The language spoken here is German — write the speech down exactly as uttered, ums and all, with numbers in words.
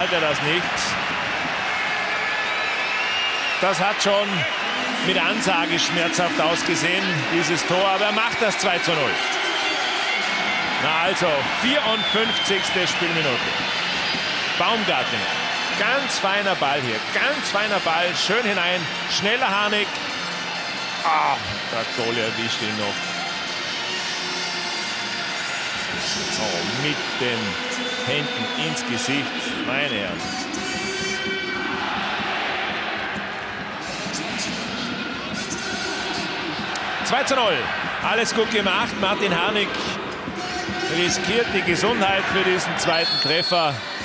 zahlt er das nicht. Das hat schon mit Ansage schmerzhaft ausgesehen, dieses Tor, aber er macht das zwei zu null. Na also, vierundfünfzigste Spielminute. Baumgartner, ganz feiner Ball hier, ganz feiner Ball, schön hinein, schneller Harnik. Ah, der Goalie erwischt ihn noch. Oh, mit den Händen ins Gesicht, meine Herren. zwei zu null. Alles gut gemacht. Martin Harnik riskiert die Gesundheit für diesen zweiten Treffer.